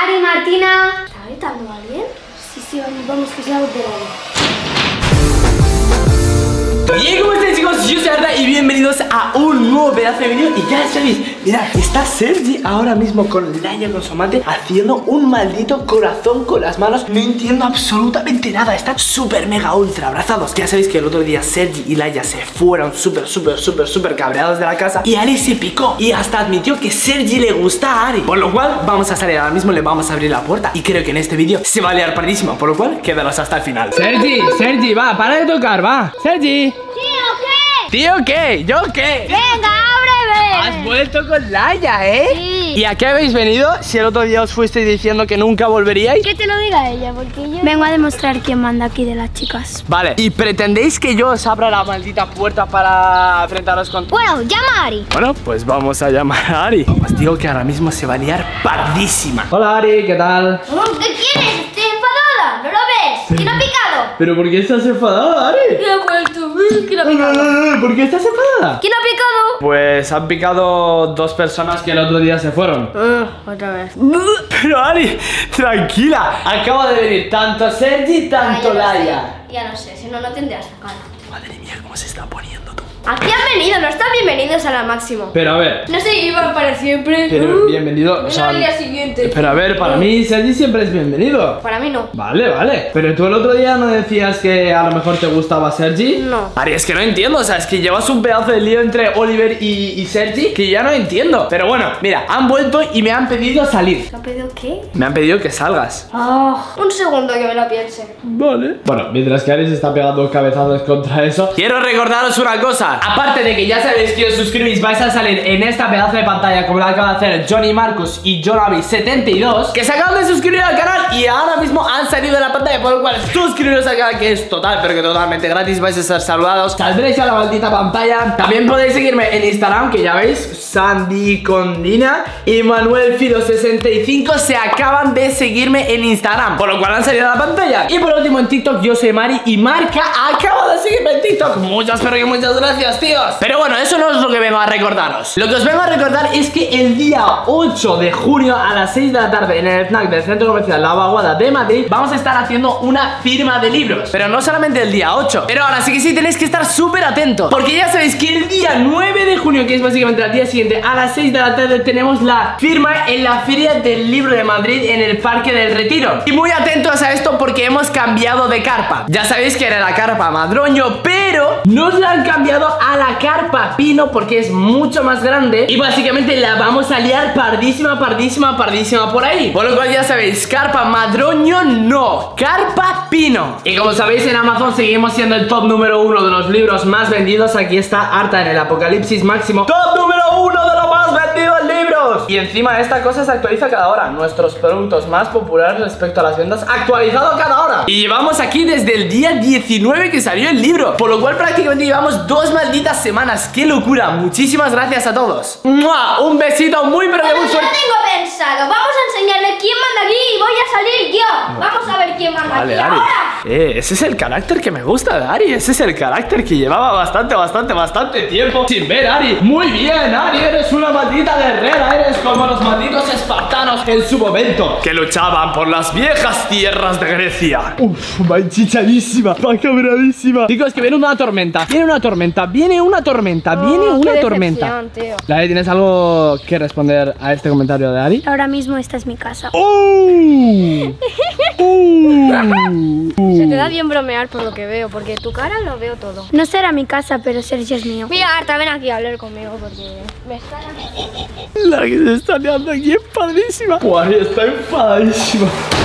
Ari, Martina. ¿Está gritando alguien? Sí, vamos, que es la voz de Ari. Y ¿cómo estáis, chicos? Yo soy Arda y bienvenidos a un nuevo pedazo de vídeo. Y ya sabéis, mirad, está Sergi ahora mismo con Laia, con su amante, haciendo un maldito corazón con las manos. No entiendo absolutamente nada, están súper mega ultra abrazados. Ya sabéis que el otro día Sergi y Laia se fueron súper cabreados de la casa. Y Ari se picó y hasta admitió que Sergi le gusta a Ari. Por lo cual vamos a salir ahora mismo, le vamos a abrir la puerta. Y creo que en este vídeo se va a liar pardísimo. Por lo cual, quédanos hasta el final. Sergi, va, para de tocar, va. Sergi. ¿Tío qué? ¿Yo qué? Venga, ábreme. Has vuelto con Laia, ¿eh? Sí. ¿Y a qué habéis venido? Si el otro día os fuisteis diciendo que nunca volveríais. Que te lo diga ella, porque yo vengo a demostrar quién manda aquí de las chicas. Vale, ¿y pretendéis que yo os abra la maldita puerta para enfrentaros con...? Bueno, llama a Ari. Bueno, pues vamos a llamar a Ari. Os digo que ahora mismo se va a liar pardísima. Hola, Ari, ¿qué tal? ¿Qué quieres? Estoy enfadada, ¿no lo ves? ¿Quién ha picado? ¿Pero por qué estás enfadada, Ari? ¿Quién ha vuelto? ¿Quién ha picado? ¿Por qué estás enfadada? ¿Quién ha picado? Pues han picado dos personas que el otro día se fueron. Otra vez. Pero Ari, tranquila. Acaba de venir tanto Sergi, tanto Laia. Ya no sé, si no, no tendrías la cara. Madre mía, cómo se está poniendo tú. Aquí han venido, no están bienvenidos a la máximo. Pero a ver. No se iban para siempre. Pero bienvenido. O sea, al día siguiente. pero a ver, para mí Sergi siempre es bienvenido. Para mí no. Vale. Pero tú el otro día no decías que a lo mejor te gustaba Sergi. No. Ari, es que no entiendo. O sea, es que llevas un pedazo de lío entre Oliver y Sergi que ya no entiendo. Pero bueno, mira, han vuelto y me han pedido salir. ¿Me ha pedido qué? Me han pedido que salgas. Un segundo que me lo piense. Vale. Bueno, mientras que Ari se está pegando cabezazos contra eso, quiero recordaros una cosa. Aparte de que ya sabéis que os suscribís, vais a salir en esta pedazo de pantalla como lo acaba de hacer Johnny Marcus y Jonavi72, que se acaban de suscribir al canal y ahora mismo han salido de la pantalla. Por lo cual, suscribiros al canal, que es total, pero que totalmente gratis. Vais a ser saludados, saldréis a la maldita pantalla. También podéis seguirme en Instagram, que ya veis, Sandy Condina y Manuel Fido65 se acaban de seguirme en Instagram, por lo cual han salido a la pantalla. Y por último en TikTok yo soy Mari y Marca acaba de seguirme en TikTok. Muchas gracias, tíos. Pero bueno, eso no es lo que vengo a recordaros. Lo que os vengo a recordar es que el día 8 de junio a las 6 de la tarde en el FNAC del Centro Comercial La Vaguada de Madrid vamos a estar haciendo una firma de libros. Pero no solamente el día 8. Pero ahora sí que sí tenéis que estar súper atentos, porque ya sabéis que el día 9 de junio, que es básicamente el día siguiente, a las 6 de la tarde tenemos la firma en la Feria del Libro de Madrid en el Parque del Retiro. Y muy atentos a esto porque hemos cambiado de carpa. Ya sabéis que era la carpa Madroño, pero nos la han cambiado a la carpa Pino porque es mucho más grande y básicamente la vamos a liar pardísima por ahí. Por lo cual ya sabéis, carpa Madroño no, carpa Pino. Y como sabéis, en Amazon seguimos siendo el top número 1 de los libros más vendidos. Aquí está Arta en el Apocalipsis Máximo, top número 1 de los más vendidos libros. Y encima esta cosa se actualiza cada hora. Nuestros productos más populares respecto a las ventas, actualizado cada hora. Y llevamos aquí desde el día 19 que salió el libro, por lo cual prácticamente llevamos 2 malditas semanas. ¡Qué locura! Muchísimas gracias a todos. ¡Mua! Un besito muy pero que muy Yo fuerte. tengo pensado, vamos a enseñarle quién manda aquí y voy a salir yo. Vamos a ver quién manda Vale, aquí Ari. ahora. Ese es el carácter que me gusta de Ari. Ese es el carácter que llevaba bastante tiempo sin ver, Ari. Muy bien, Ari, eres una maldita guerrera. Eres como los malditos espartanos en su momento, que luchaban por las viejas tierras de Grecia. Uf, va enchichadísima, va cabradísima. Chicos, que viene una tormenta. Tío. Laia, ¿tienes algo que responder a este comentario de Ari? Ahora mismo esta es mi casa. Se te da bien bromear por lo que veo, porque tu cara lo veo todo. No será mi casa, pero Sergio es mío. Mira, Arta, ven aquí a hablar conmigo porque me está... La que se está liando aquí es padrísima. Ari está enfadadísima.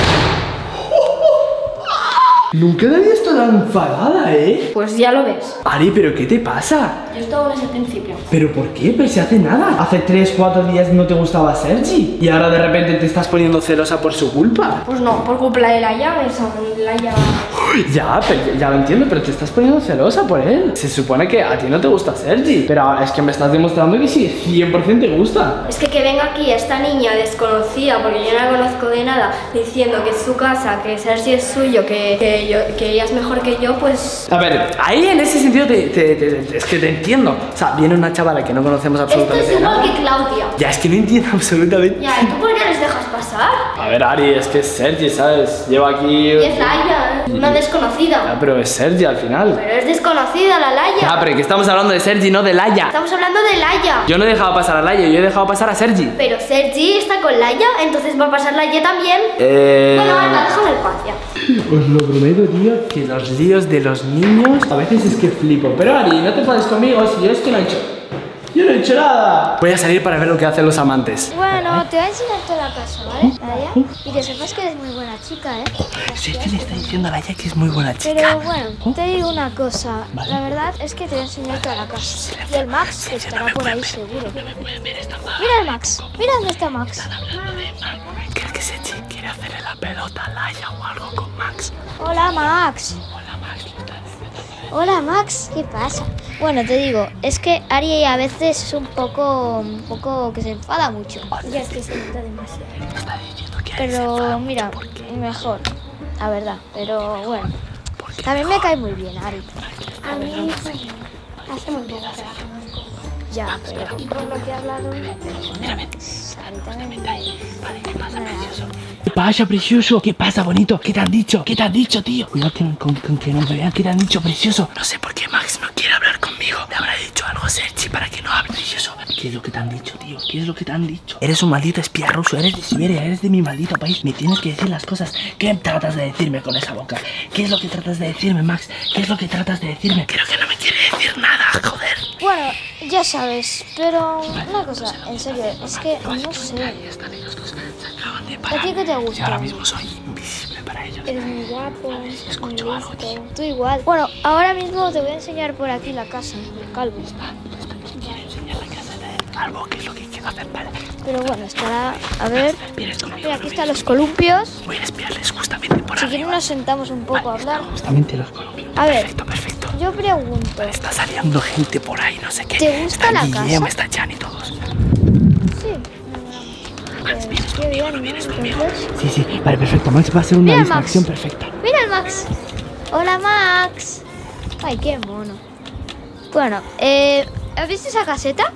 Nunca la había estado tan enfadada, ¿eh? Pues ya lo ves. Ari, ¿pero qué te pasa? Yo estaba en ese principio. ¿Pero por qué? Pues si hace nada. Hace 3, 4 días no te gustaba Sergi y ahora de repente te estás poniendo celosa por su culpa. Pues no, por culpa de Laia, Laia... Ya, ya lo entiendo, pero te estás poniendo celosa por él. Se supone que a ti no te gusta Sergi, pero es que me estás demostrando que sí, 100% te gusta. Es que venga aquí esta niña desconocida, porque yo no la conozco de nada, diciendo que es su casa, que Sergi es suyo, que ella es mejor que yo, pues... A ver, ahí en ese sentido es que te entiendo. O sea, viene una chavala que no conocemos Esto absolutamente es igual nada. que Claudia. Ya, es que no entiendo absolutamente. Ya, ¿y tú por qué les dejas pasar? A ver, Ari, es que es Sergi, ¿sabes? Llevo aquí... Y es Laia, una desconocida. Ya, pero es Sergi al final. Pero es desconocida la Laia. Ya, pero que estamos hablando de Sergi, no de Laia. Estamos hablando de Laia. Yo no he dejado pasar a Laia, yo he dejado pasar a Sergi. Pero Sergi está con Laia, entonces va a pasar Laia también. Bueno, anda, déjame el paz ya. Os lo prometo, tío, que los líos de los niños a veces es que flipo. Pero Ari, no te enfades conmigo, si yo es que no he hecho... Yo no he hecho nada. Voy a salir para ver lo que hacen los amantes. Bueno, te voy a enseñar toda la casa, ¿vale? Laia. Y que sepas que eres muy buena chica, ¿eh? Sergi le está diciendo a Laia que es muy buena chica. Pero bueno, te digo una cosa. La verdad es que te voy a enseñar toda la casa. Y el Max que estará por ahí seguro. Mira el Max. Mira dónde está Max. ¿Crees que Sergi quiere hacerle la pelota a Laia o algo con Max? Hola, Max. Hola, Max. Hola, Max. ¿Qué pasa? Bueno, te digo, es que Ari a veces es un poco que se enfada mucho. Ya es que se nota demasiado. Está diciendo que Pero mira, mejor, la verdad. Pero bueno, también me cae muy bien Ari. A mí hace muy poco que la conozco. Ya, pero por lo que he hablado, Ari también ¿Qué pasa, precioso? ¿Qué pasa, bonito? ¿Qué te han dicho? ¿Qué te han dicho, tío? Cuidado con que no me vean. ¿Qué te han dicho, precioso? No sé por qué Max no quiere hablar conmigo. Le habrá dicho algo a Sergi para que no hable, precioso. ¿Qué es lo que te han dicho, tío? ¿Qué es lo que te han dicho? Eres un maldito espía ruso, eres de Siberia, eres de mi maldito país. Me tienes que decir las cosas. ¿Qué tratas de decirme con esa boca? ¿Qué es lo que tratas de decirme, Max? ¿Qué es lo que tratas de decirme? Creo que no me quiere decir nada, joder. bueno, ya sabes, pero una cosa, en serio, es que no sé. Ahí están ellos dos. Se acaban de ¿A parar. ti qué te Y gusta? ahora mismo soy invisible para ellos. Eres muy guapo, muy escucho algo, listo. tío. Tú igual. Bueno, ahora mismo te voy a enseñar por aquí la casa, el calvo. Quiero enseñar la casa de Albo, que es lo que quiero hacer, vale. Pero bueno, estará, a ver. Vienes conmigo. Mira, aquí están los columpios. Voy a espiarles justamente por Si arriba. quieres nos sentamos un poco a hablar. Justamente los columpios. A ver. Perfecto, perfecto. Yo pregunto, Está saliendo gente por ahí, no sé qué. ¿Te gusta está la Guillem, casa? está Jan y todos. sí. Pues, qué bien, ¿no? Entonces, Sí, sí, vale, perfecto. Max va a ser una Mira, distracción Max. perfecta. mira el Max. Hola, Max. Ay, qué mono. Bueno, ¿has visto esa caseta?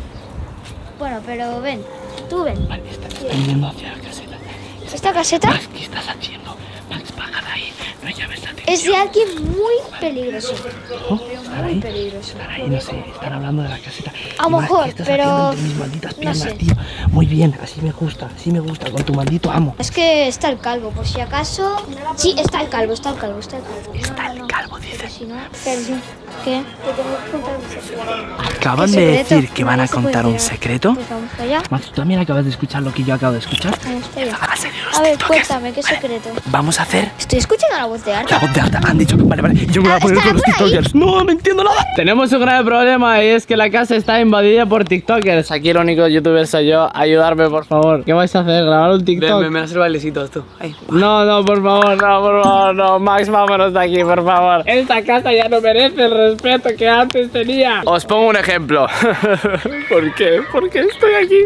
Bueno, pero ven, tú ven. Vale, están yendo hacia la caseta. Esta caseta Max, ¿qué estás haciendo? Max, baja de ahí. No llames la atención. es de alguien muy peligroso. ¿Oh? ¿Están ahí? Peligroso. Están ahí, no sé, están hablando de la caseta. A lo Y, Max, mejor, ¿qué estás pero haciendo entre mis malditas no piernas, sé. tío? Muy bien, así me gusta, con tu maldito amo. Es que está el calvo, por si acaso. Sí, está el calvo, está el calvo, está el calvo. Está el calvo, dice. Si no, Sergio, ¿qué? Te tengo que contar un secreto. Acaban ¿Qué de secreto? decir que van a Nadie se puede contar un enterar. secreto. Pues vamos para allá. Max, ¿tú también acabas de escuchar lo que yo acabo de escuchar? Vamos para allá. Van a ser los A ver, tiktokers. cuéntame, ¿qué Vale, secreto? Vamos a hacer Estoy escuchando la voz de Arta. la voz de Arta. Han dicho, vale, yo me voy a poner ¿estará con los por ahí? tiktokers. No entiendo nada. Tenemos un grave problema y es que la casa está invadida por tiktokers. Aquí el único youtuber soy yo. Ayudarme, por favor. ¿Qué vais a hacer? ¿Grabar un tiktok? Me van a hacer bailecitos tú. Ay. No, por favor, no. Max, vámonos de aquí, por favor. Esta casa ya no merece el respeto que antes tenía. Os pongo un ejemplo. ¿Por qué? ¿Por qué estoy aquí?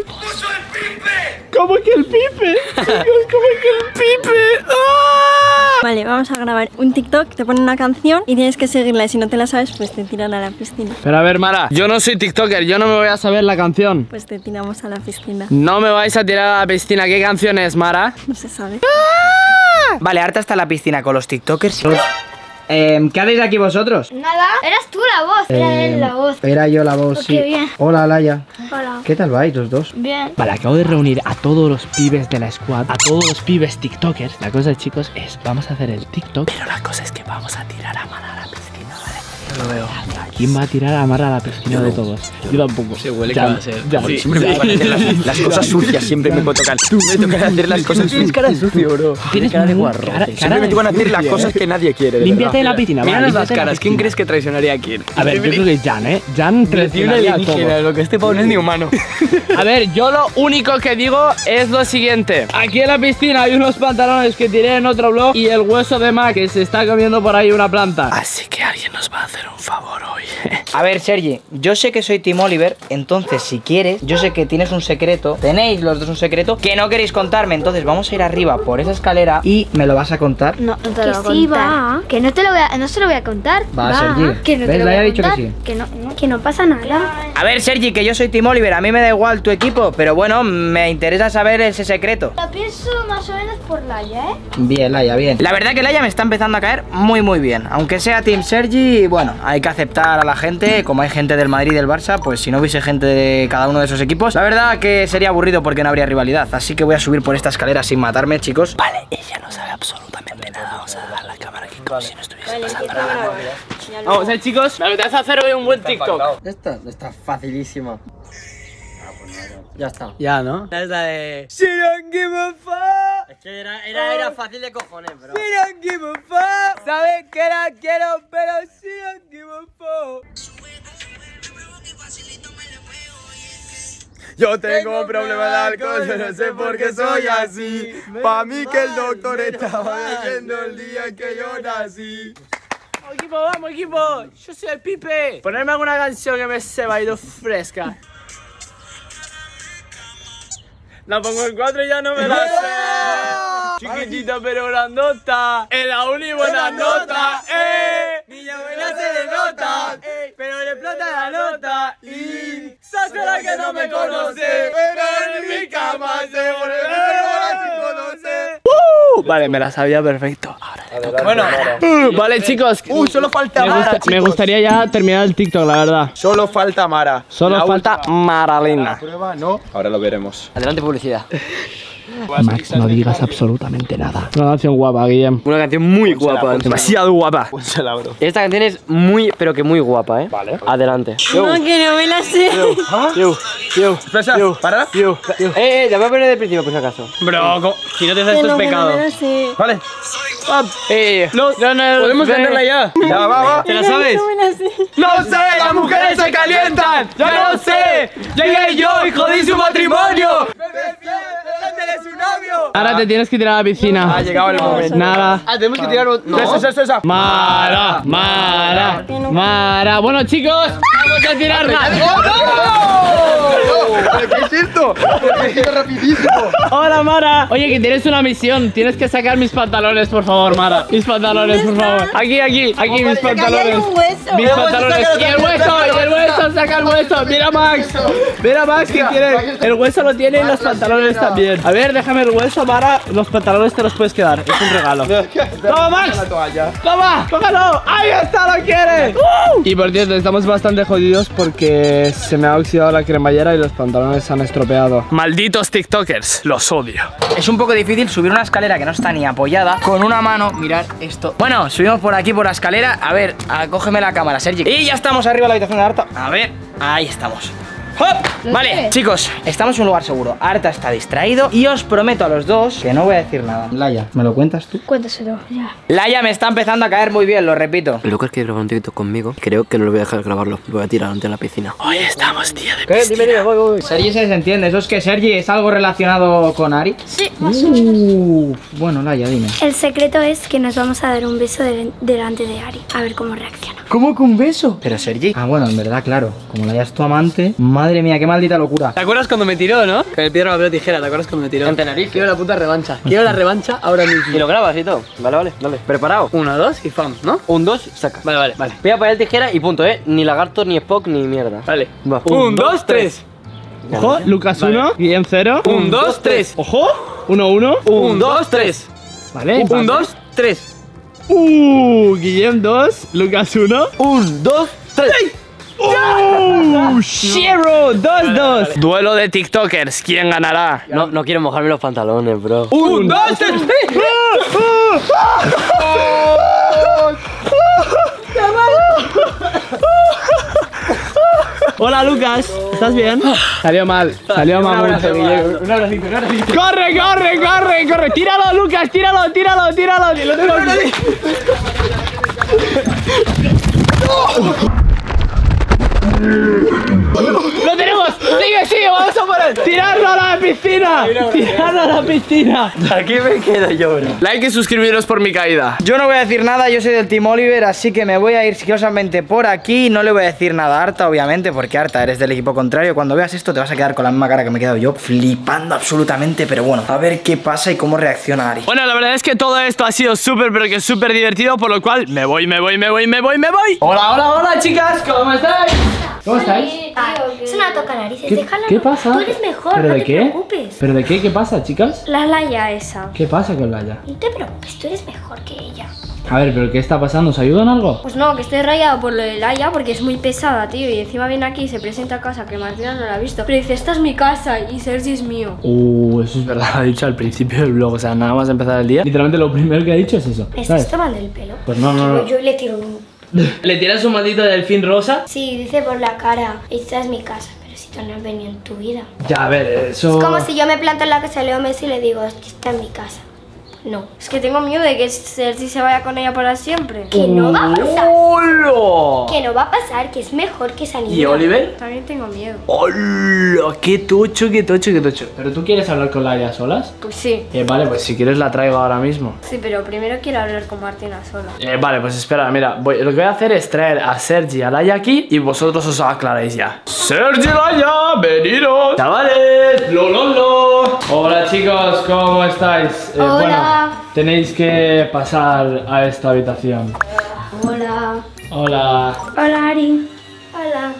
¿Cómo que el pipe? Chicos, ¿cómo que el pipe? ¡Ah! Vale, vamos a grabar un TikTok, te ponen una canción y tienes que seguirla y si no te la sabes, pues te tiran a la piscina. Pero a ver, Mara, yo no soy tiktoker, yo no me voy a saber la canción. Pues te tiramos a la piscina. No me vais a tirar a la piscina. ¿Qué canción es, Mara? No se sabe. Vale, Arta está en la piscina con los tiktokers. ¿Qué haréis aquí vosotros? Nada, eras tú la voz. Era él la voz. Era yo la voz, sí. qué bien. Hola, Laia. Hola. ¿Qué tal vais los dos? Bien. Vale, acabo de reunir a todos los pibes de la squad, a todos los pibes tiktokers. La cosa, chicos, es, vamos a hacer el tiktok, pero la cosa es que vamos a tirar a Mara a la piscina, ¿vale? Lo veo. ¿Quién va a tirar a Mara a la piscina de todos? Yo tampoco. Se huele Ya, que va a ser. ya. Sí, siempre me tocan hacer las cosas sucias, siempre me tocan. Me tocan hacer las cosas sucias. Tienes cara de sucio, bro. Tienes cara de muy- guarro. cara Siempre me de tocan hacer las sucia, cosas que nadie quiere. de Límpiate verdad. la piscina, Mira va, las límpiate la caras. ¿Quién piscina. crees que traicionaría a quién? A ver, yo creo que Jan, ¿eh? Jan Recibe un traicionaría a alienígena, todos. lo que este pavo no es ni humano. A ver, yo lo único que digo es lo siguiente. Aquí en la piscina hay unos pantalones que tiré en otro vlog y el hueso de Mac que se está comiendo por ahí una planta. Así que alguien nos va a hacer hacer un favor hoy. A ver, Sergi, yo sé que soy Team Oliver, entonces si quieres, yo sé que tienes un secreto, tenéis los dos un secreto que no queréis contarme, entonces vamos a ir arriba por esa escalera y me lo vas a contar. No, no te Que lo voy a sí, contar. va. Que no te lo voy a, no se lo voy a contar. Va, Sergi. Que no ¿Ves? te lo Le voy a ha dicho que contar. sí. Que no pasa nada. A ver, Sergi, que yo soy Team Oliver, a mí me da igual tu equipo, pero bueno, me interesa saber ese secreto. Lo pienso más o menos por Laia, ¿eh? Bien, Laia, bien. La verdad que Laia me está empezando a caer muy bien. Aunque sea Team Sergi, bueno, hay que aceptar a la gente. Como hay gente del Madrid y del Barça, pues si no hubiese gente de cada uno de esos equipos, la verdad que sería aburrido porque no habría rivalidad. Así que voy a subir por esta escalera sin matarme, chicos. Vale, ella no sabe absolutamente nada. Vamos a dejar la cámara aquí como si no estuviese pasando nada. Vamos, chicos. Me apetece hacer hoy un buen TikTok. Esta está facilísima. Ya está. Ya, ¿no? Es la de... She don't give a fuck. Es que era fácil de cojones, bro. She don't give a fuck. Sabes que la quiero, pero she don't give a fuck. Yo tengo un problema de alcohol, yo no sé por qué soy así. Pa' mí que el doctor estaba bebiendo el día en que yo nací. Equipo, vamos, equipo. Yo soy el Pipe. Ponerme alguna canción que me se va a ir fresca. La pongo en 4 y ya no me la sé. Chiquitita pero grandota. En la uni buena nota. Niña buena se le nota. Pero le explota la nota. Y saca que no me conoce. Pero en mi cama se vuelve sin conocer. Vale, me la sabía perfecto. Bueno, vale, chicos. Solo falta Mara, me gustaría ya terminar el TikTok, la verdad. Solo falta Mara. Solo falta Maralena. Prueba, no. Ahora lo veremos. Adelante, publicidad. Max, no digas absolutamente nada. Una canción guapa, Guillem. Una canción muy guapa. Demasiado guapa. Pónsela, bro. Esta canción es muy, pero que muy guapa, ¿eh? Vale. Adelante. No, que no me la sé. Espera, para. Ya voy a poner del principio, por si acaso. Bro, si no te sabes Que esto es no, que no pecado. me la sé. Vale. No, podemos cantarla ya. Ya, va. ¿Te la sabes? No me la sé. ¡No sé! ¡Las mujeres se calientan! ¡Ya no sé! ¡Llegué yo y jodí su matrimonio! Ahora te tienes que tirar a la piscina. Ha llegado el momento. Nada. Tenemos que tirar. No. Esa. Mara. Bueno, chicos, vamos a tirarla. ¿Qué es esto? Es rapidísimo. Hola, Mara. Oye, que tienes una misión. Tienes que sacar mis pantalones, por favor, Mara. Mis pantalones, por favor. Aquí, mis pantalones. Mis pantalones. Y el hueso, saca el hueso. Mira, Max, que tiene. El hueso lo tiene y los pantalones también. A ver, déjame el hueso, Mara. Los pantalones te los puedes quedar. Es un regalo. ¡Toma, Max! ¡Toma! ¡Cógelo! ¡Ahí está! ¡Lo quieres! Y por cierto, estamos bastante jodidos porque se me ha oxidado la cremallera y los pantalones se han estropeado. Malditos TikTokers, los odio. Es un poco difícil subir una escalera que no está ni apoyada con una mano. Mirad esto. Bueno, subimos por aquí por la escalera. A ver, cógeme la cámara, Sergi. Y ya estamos arriba de la habitación de Arta. A ver, ahí estamos. ¡Hop! Vale, chicos, estamos en un lugar seguro. Arta está distraído y os prometo a los dos que no voy a decir nada. Laia, ¿me lo cuentas tú? Cuéntaselo, ya. Laia me está empezando a caer muy bien, lo repito. Lucas quiere grabar un TikTok conmigo. Creo que no lo voy a dejar grabarlo. Lo voy a tirar ante la piscina. Hoy estamos, tío, de ¿Qué? Dime, voy. Sergi se desentiende. Eso es que Sergi es algo relacionado con Ari. Sí, más o menos. Bueno, Laia, dime. El secreto es que nos vamos a dar un beso delante de Ari. A ver cómo reacciona. ¿Cómo que un beso? Pero Sergi. Ah, bueno, en verdad, claro. Como Laia es tu amante. Madre mía, qué maldita locura. ¿Te acuerdas cuando me tiró, no? Con el piedra, papel, tijera. ¿Te acuerdas cuando me tiró? En Tenerife. Quiero la puta revancha. Quiero la revancha ahora mismo. Y lo grabas y todo. Vale. ¿Preparado? 1, 2 y fam, ¿no? 1, 2, saca. Vale. Voy a poner tijera y punto, Ni lagarto, ni Spock, ni mierda. Vale. Va. 1, 2, 3. Ojo, Lucas 1, Guillem 0. 1, 2, 3. Ojo, 1, 1. 1, 2, 3. Vale. 1, 2, 3. Guillem 2, Lucas 1. 1, 2, 3. Shiro, 2, 2. Duelo de TikTokers, ¿quién ganará? No quiero mojarme los pantalones, bro. 1, 2, 3. Hola, Lucas, ¿estás bien? Salió mal, salió mal. Un abracito. Corre. Tíralo, Lucas, tíralo. Lo tengo aquí. ¡Lo tenemos! Sigue, vamos a por él. ¡Tirarlo a la piscina! ¡Tirarlo a la piscina! Aquí me quedo yo, bro. Like y suscribiros por mi caída. Yo no voy a decir nada, yo soy del Team Oliver, así que me voy a ir sigilosamente por aquí. No le voy a decir nada a Arta, obviamente, porque Arta, eres del equipo contrario. Cuando veas esto te vas a quedar con la misma cara que me he quedado yo, flipando absolutamente. Pero bueno, a ver qué pasa y cómo reacciona Ari. Bueno, la verdad es que todo esto ha sido súper, pero que súper divertido, por lo cual me voy. Hola, chicas, ¿cómo estáis? ¿Cómo estáis? Es una toca narices, déjala. ¿Qué pasa? Tú eres mejor, ¿Pero no de te qué? preocupes. ¿Pero de qué? ¿Qué pasa, chicas? La Laia esa. ¿Qué pasa con Laia? No te preocupes, tú eres mejor que ella. A ver, ¿pero qué está pasando? ¿Os ayuda en algo? Pues no, que estoy rayado por lo de Laia porque es muy pesada, tío. Y encima viene aquí y se presenta a casa, que Martina no la ha visto. Pero dice, esta es mi casa y Sergi es mío. Eso es verdad, lo ha dicho al principio del vlog. O sea, nada más empezar el día, literalmente lo primero que ha dicho es eso. ¿Me estás tomando el pelo? Pues no. Yo le tiro un... ¿Le tiras un maldito delfín rosa? Sí, dice por la cara, esta es mi casa. Pero si tú no has venido en tu vida. Ya, a ver, eso... Es como si yo me planto en la casa de Leo Messi y le digo, esta es mi casa. No. Es que tengo miedo de que Sergi se vaya con ella para siempre. Que no va a pasar. ¡Hola! Que no va a pasar, que es mejor que esa niña. ¿Y Oliver? También tengo miedo. ¡Hola! ¡Qué tocho! ¿Pero tú quieres hablar con Laia solas? Pues sí. Vale, pues si quieres la traigo ahora mismo. Sí, pero primero quiero hablar con Martina sola. Vale, pues espera, mira, lo que voy a hacer es traer a Sergi y a Laia aquí y vosotros os aclaráis ya. ¡Sergi, Laia! ¡Venidos! ¡Chavales! ¡Lo! Hola, chicos, ¿cómo estáis? Hola. Bueno, tenéis que pasar a esta habitación. Hola. Hola. Hola, Ari. Hola.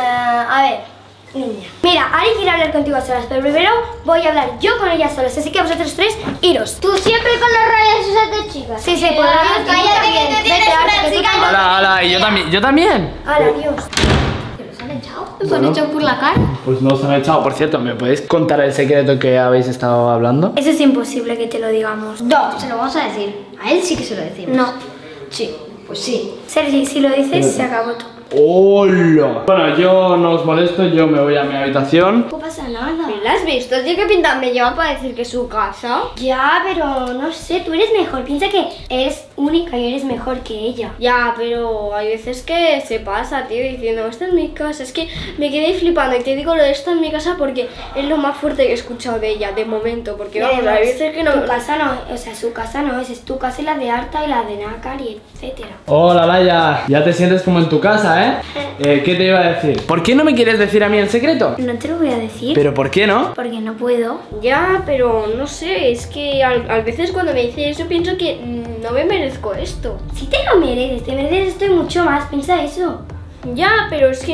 A ver, niña. Mira, Ari quiere hablar contigo a solas, pero primero voy a hablar yo con ella solas. Así que vosotros tres, iros. Tú siempre con las rayas esas de chicas. Sí, por Dios, cállate que tú tienes una chica. Hola, y yo también. Hola, Dios. ¿Te los han echado? ¿Los han echado por la cara? Pues no os han echado, por cierto, ¿me podéis contar el secreto que habéis estado hablando? Eso es imposible que te lo digamos. No, se lo vamos a decir. A él sí que se lo decimos. No. Sí, pues sí. Sergi, si lo dices, se acabó todo. ¡Hola! Bueno, yo no os molesto, yo me voy a mi habitación. No pasa nada. ¿La has visto? Tío, que pinta me lleva para decir que es su casa. Ya, pero no sé, tú eres mejor. Piensa que eres única y eres mejor que ella. Ya, pero hay veces que se pasa, tío, diciendo, esta es mi casa. Es que me quedé flipando y te digo lo de esta es mi casa porque es lo más fuerte que he escuchado de ella, de momento. Porque vamos, hay veces que no... Tu casa no, o sea, su casa no es tu casa y la de Arta y la de Nácar y etcétera. Hola, Laia, ya te sientes como en tu casa, ¿eh? ¿Qué te iba a decir? ¿Por qué no me quieres decir a mí el secreto? No te lo voy a decir. ¿Pero por qué no? Porque no puedo. Ya, pero no sé, es que a veces cuando me dice eso pienso que no me merezco esto. Si te lo mereces, te mereces esto y mucho más, piensa eso. Ya, pero es que...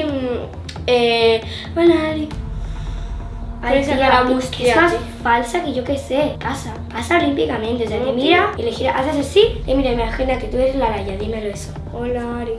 bueno, Ari... Ay, Esa tía, cara mustia, es más tío. falsa que yo que sé. Pasa olímpicamente, o sea, te mira y le gira, haces así, y mira, imagínate, tú eres la Laia, dímelo eso. Hola, Ari.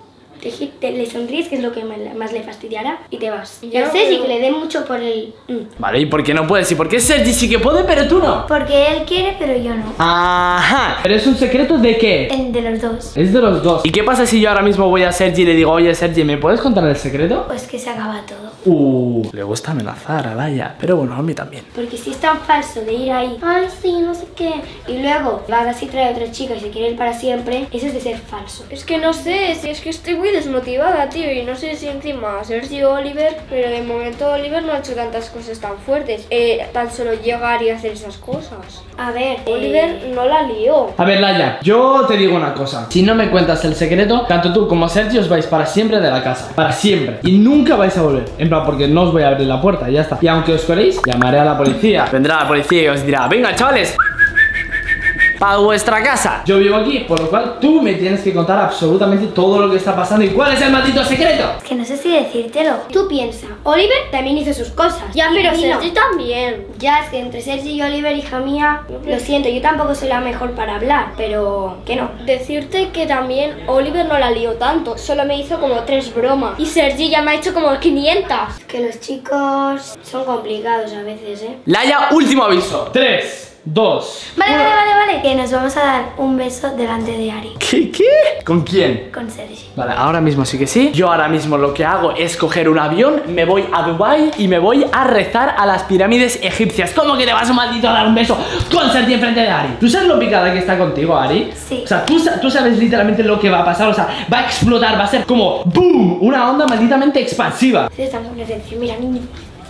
Le sonríes, que es lo que más le fastidiará, y te vas. Ya, Yo sé, sí pero- que le dé mucho por el... Vale, ¿y por qué no puedes? ¿Y por qué Sergi sí que puede, pero tú no? Porque él quiere, pero yo no. Ajá. ¿Pero es un secreto de qué? De los dos. Es de los dos. ¿Y qué pasa si yo ahora mismo voy a Sergi y le digo, oye, Sergi, ¿me puedes contar el secreto? Pues que se acaba todo. Le gusta amenazar a Laia, pero bueno, a mí también. Porque si es tan falso de ir ahí, ay sí, no sé qué, y luego va así trae a otra chica y se quiere ir para siempre, eso es de ser falso. Es que no sé, si es que estoy muy desmotivada, tío, y no sé si encima Sergi o Oliver, pero de momento Oliver no ha hecho tantas cosas tan fuertes. Tan solo llegar y hacer esas cosas. A ver, Oliver no la lió. A ver, Laia, yo te digo una cosa. Si no me cuentas el secreto, tanto tú como Sergi os vais para siempre de la casa. Para siempre. Y nunca vais a volver. En plan, porque no os voy a abrir la puerta, ya está. Y aunque os coléis, llamaré a la policía. Vendrá la policía y os dirá, venga, chavales, para vuestra casa. Yo vivo aquí, por lo cual tú me tienes que contar absolutamente todo lo que está pasando. ¿Y cuál es el maldito secreto? es que no sé si decírtelo. Tú piensa, Oliver también hizo sus cosas. Ya, pero Y Sergi también. Ya, es que entre Sergi y Oliver, hija mía, lo siento, yo tampoco soy la mejor para hablar, pero que no. Decirte que también Oliver no la lió tanto, solo me hizo como 3 bromas. Y Sergi ya me ha hecho como 500. Que los chicos son complicados a veces, ¿eh? Laia, último aviso. 3, 2. Vale, que nos vamos a dar un beso delante de Ari, ¿Qué? ¿Con quién? con Sergi. Vale, ahora mismo sí que sí. Yo ahora mismo lo que hago es coger un avión, me voy a Dubái y me voy a rezar a las pirámides egipcias. ¿Cómo que te vas, un maldito, a dar un beso con Sergi enfrente de Ari? ¿Tú sabes lo picada que está contigo, Ari? Sí. O sea, tú sabes literalmente lo que va a pasar. O sea, va a explotar, va a ser como ¡boom! Una onda malditamente expansiva. Sí, estamos en decir, mira, niño,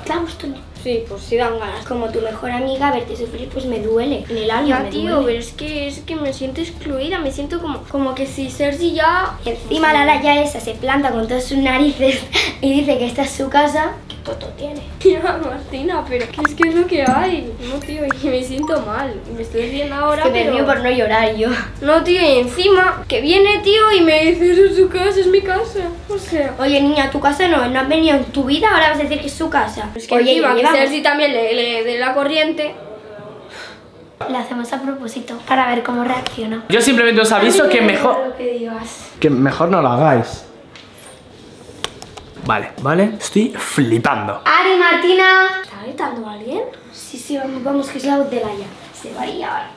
da gusto, ¿no? Sí, pues sí dan ganas. Como tu mejor amiga, verte sufrir pues me duele. En el alma Ya, me tío, duele. pero es que me siento excluida, me siento como que si Sergi ya... Y encima la Laia esa se planta con todas sus narices y dice que esta es su casa. ¿Qué toto tiene? Ya, Martina, pero ¿qué es lo que hay? No, tío, y me siento mal. Me estoy riendo ahora, Es que me pero... río por no llorar yo. No, tío, y encima que viene, tío, y me dice, eso es su casa, es mi casa. O sea... Oye, niña, tu casa no has venido en tu vida, ahora vas a decir que es su casa. Es que Oye, encima que llevamos- Sergi también le dé la corriente. la hacemos a propósito para ver cómo reacciona. Yo simplemente os aviso que mejor... Lo que digas. Que mejor no lo hagáis. Vale, estoy flipando. Ari, Martina. ¿Está gritando alguien? Sí, vamos, que es la voz de Laia. Se va a ir ahora.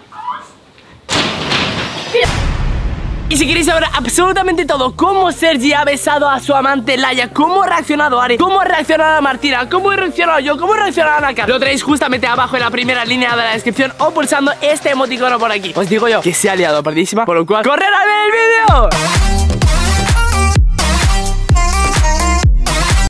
Y si queréis saber absolutamente todo, cómo Sergi ha besado a su amante Laia, cómo ha reaccionado Ari, cómo ha reaccionado Martina, cómo he reaccionado yo, cómo ha reaccionado Naka, lo tenéis justamente abajo en la primera línea de la descripción o pulsando este emoticono por aquí. Os digo yo que se ha liado perdísima, por lo cual ¡correr a ver el vídeo!